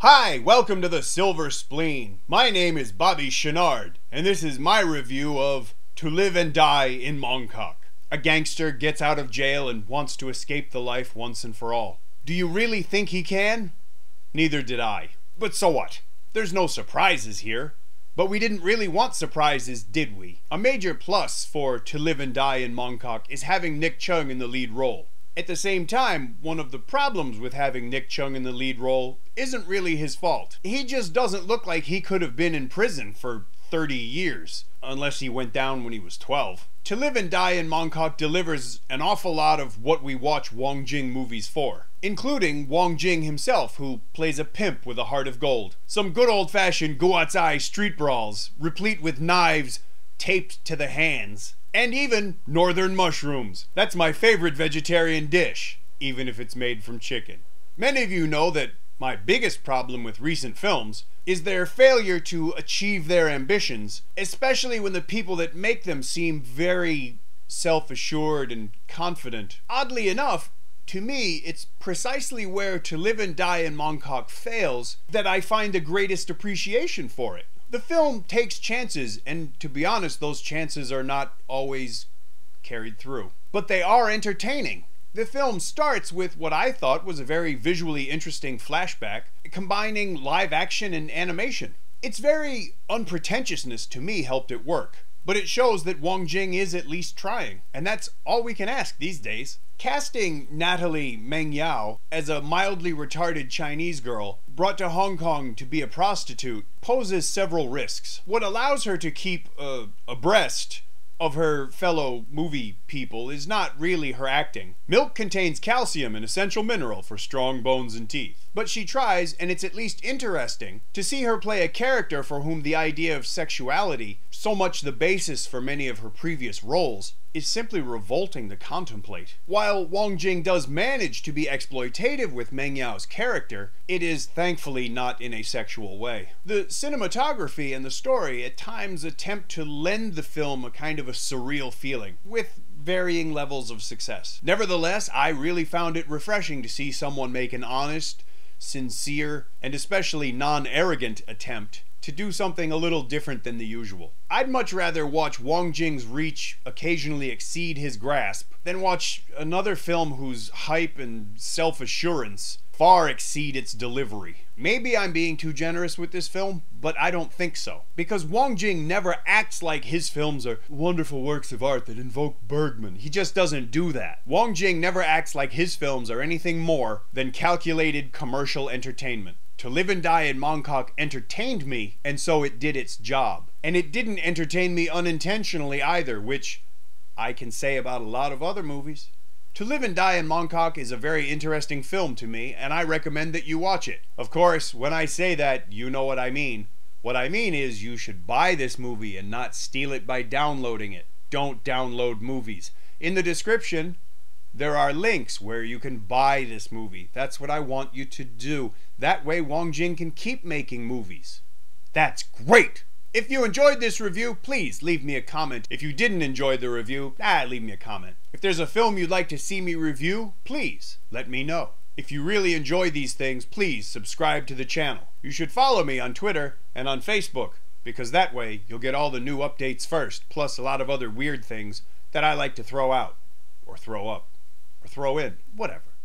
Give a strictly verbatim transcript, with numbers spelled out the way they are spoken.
Hi, welcome to the Silver Spleen. My name is Bobby Chenard, and this is my review of To Live and Die in Mongkok. A gangster gets out of jail and wants to escape the life once and for all. Do you really think he can? Neither did I. But so what? There's no surprises here. But we didn't really want surprises, did we? A major plus for To Live and Die in Mongkok is having Nick Chung in the lead role. At the same time, one of the problems with having Nick Chung in the lead role isn't really his fault. He just doesn't look like he could have been in prison for thirty years, unless he went down when he was twelve. To Live and Die in Mongkok delivers an awful lot of what we watch Wong Jing movies for, including Wong Jing himself, who plays a pimp with a heart of gold. Some good old-fashioned guo-zai street brawls, replete with knives taped to the hands. And even northern mushrooms. That's my favorite vegetarian dish, even if it's made from chicken. Many of you know that my biggest problem with recent films is their failure to achieve their ambitions, especially when the people that make them seem very self-assured and confident. Oddly enough, to me, it's precisely where To Live and Die in Mongkok fails that I find the greatest appreciation for it. The film takes chances, and to be honest, those chances are not always carried through. But they are entertaining. The film starts with what I thought was a very visually interesting flashback, combining live action and animation. Its very unpretentiousness to me helped it work, but it shows that Wong Jing is at least trying, and that's all we can ask these days. Casting Natalie Meng Yao as a mildly retarded Chinese girl brought to Hong Kong to be a prostitute poses several risks. What allows her to keep uh, abreast of her fellow movie people is not really her acting. Milk contains calcium, an essential mineral for strong bones and teeth. But she tries, and it's at least interesting to see her play a character for whom the idea of sexuality, so much the basis for many of her previous roles, is simply revolting to contemplate. While Wong Jing does manage to be exploitative with Meng Yao's character, it is thankfully not in a sexual way. The cinematography and the story at times attempt to lend the film a kind of a surreal feeling, with varying levels of success. Nevertheless, I really found it refreshing to see someone make an honest, sincere, and especially non-arrogant attempt to do something a little different than the usual. I'd much rather watch Wong Jing's reach occasionally exceed his grasp than watch another film whose hype and self-assurance far exceed its delivery. Maybe I'm being too generous with this film, but I don't think so. Because Wong Jing never acts like his films are wonderful works of art that invoke Bergman. He just doesn't do that. Wong Jing never acts like his films are anything more than calculated commercial entertainment. To Live and Die in Mongkok entertained me, and so it did its job. And it didn't entertain me unintentionally either, which I can say about a lot of other movies. To Live and Die in Mongkok is a very interesting film to me, and I recommend that you watch it. Of course, when I say that, you know what I mean. What I mean is you should buy this movie and not steal it by downloading it. Don't download movies. In the description, there are links where you can buy this movie. That's what I want you to do. That way Wong Jing can keep making movies. That's great! If you enjoyed this review, please leave me a comment. If you didn't enjoy the review, ah, leave me a comment. If there's a film you'd like to see me review, please let me know. If you really enjoy these things, please subscribe to the channel. You should follow me on Twitter and on Facebook, because that way you'll get all the new updates first, plus a lot of other weird things that I like to throw out, or throw up, or throw in, whatever.